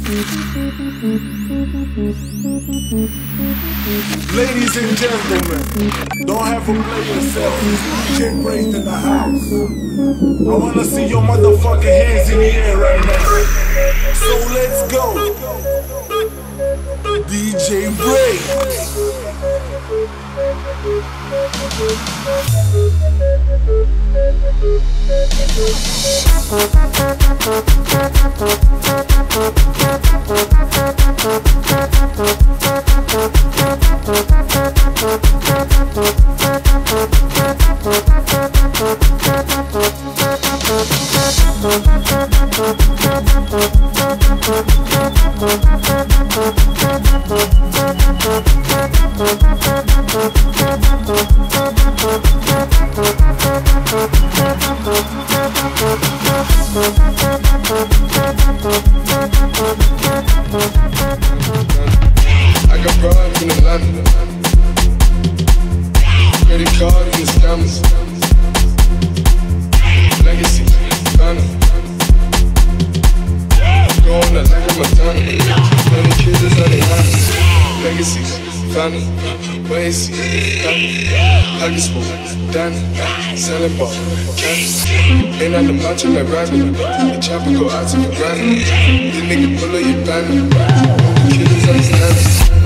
Ladies and gentlemen, don't have to play yourself. DJ Braith in the house. I wanna see your motherfucking hands in the air right now. So let's go. DJ Braith. I got broads in Atlanta, credit cards and scammers, legacy, family. Going to like Montana, 20 kids is on the line. Legacy, family, Wacy, family, Pockets full, Danny, selling ball, candy. Ain't at the macho like Randy, the chopper go out to the granny. This nigga pull up your banner, kids is on the stand.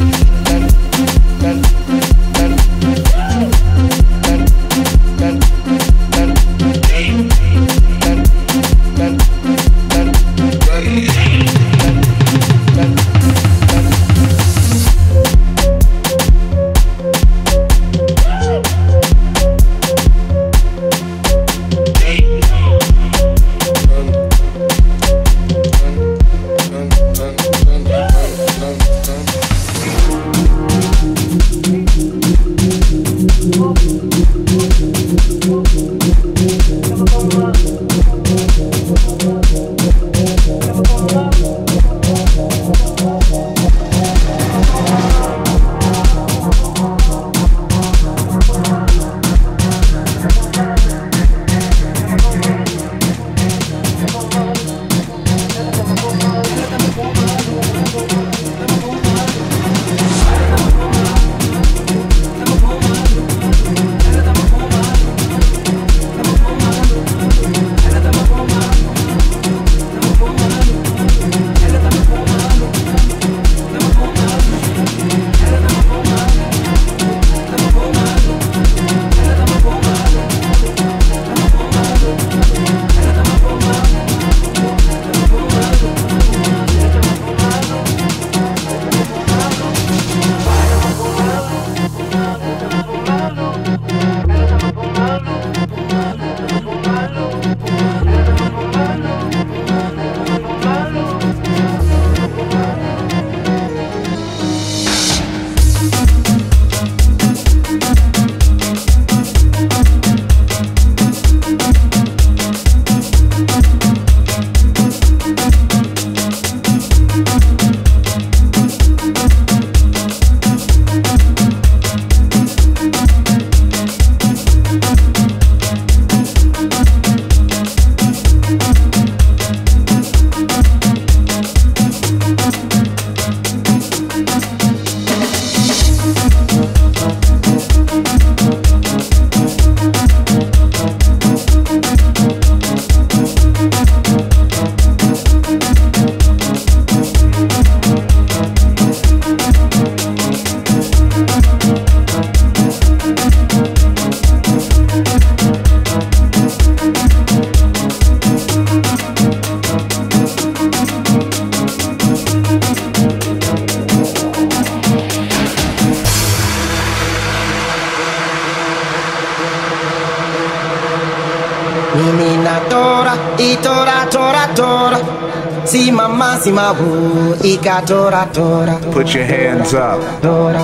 Si mama, si mabu, ika tora tora. Put your hands up. Tora.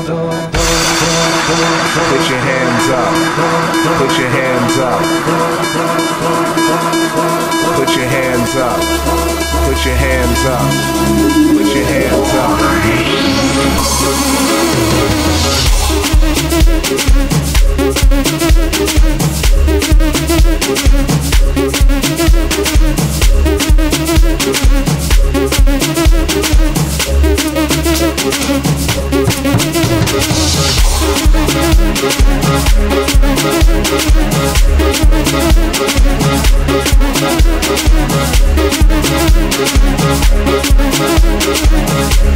Put your hands up. Put your hands up. Put your hands up. Put your hands up. Put your hands up.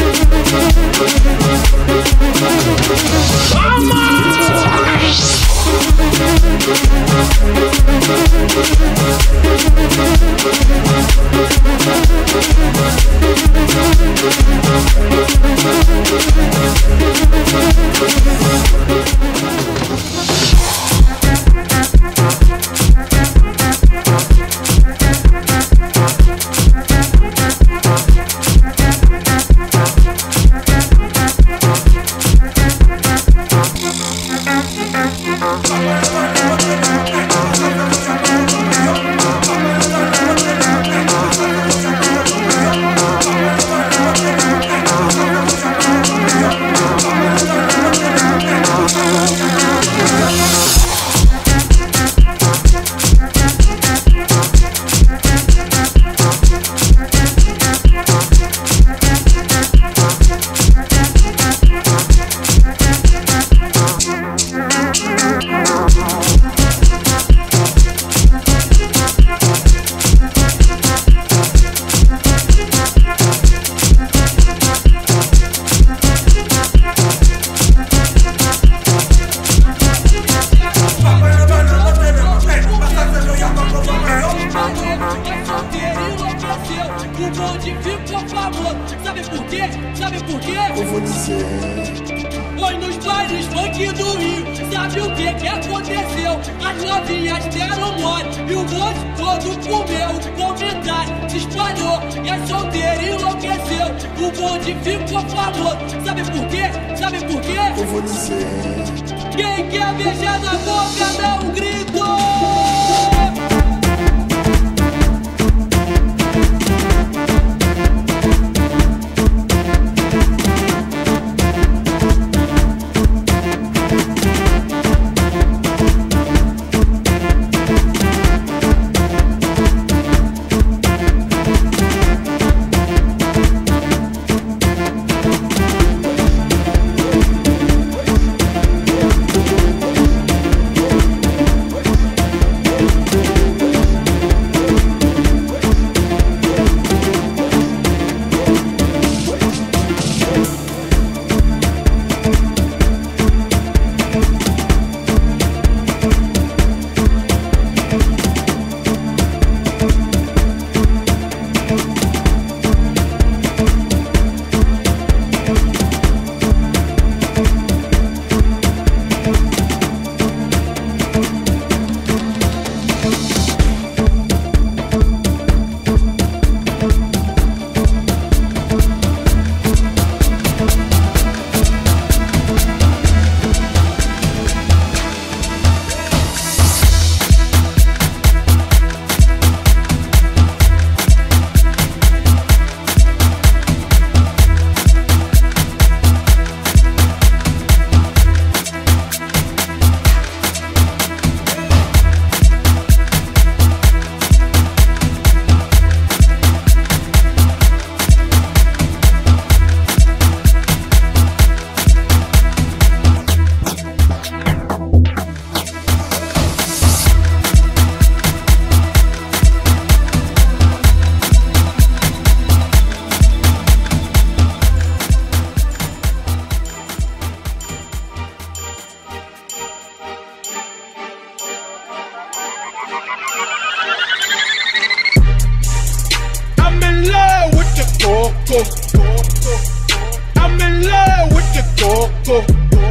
I'm in love with the coco.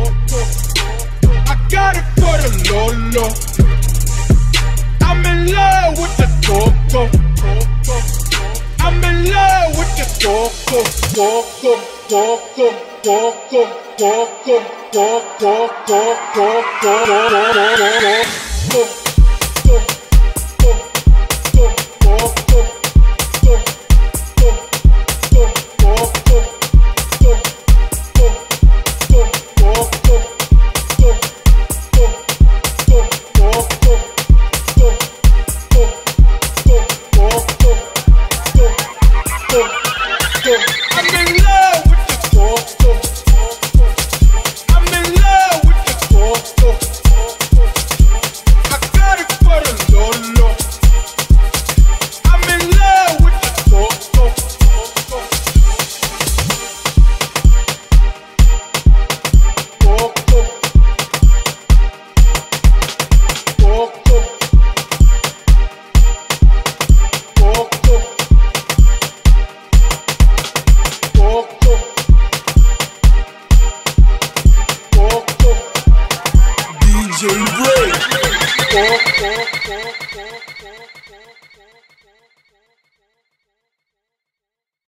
I got it for the Lolo. I'm in love with the coco. I'm in love with the coco. Coco, coco, coco, coco, coco, coco, coco, coco.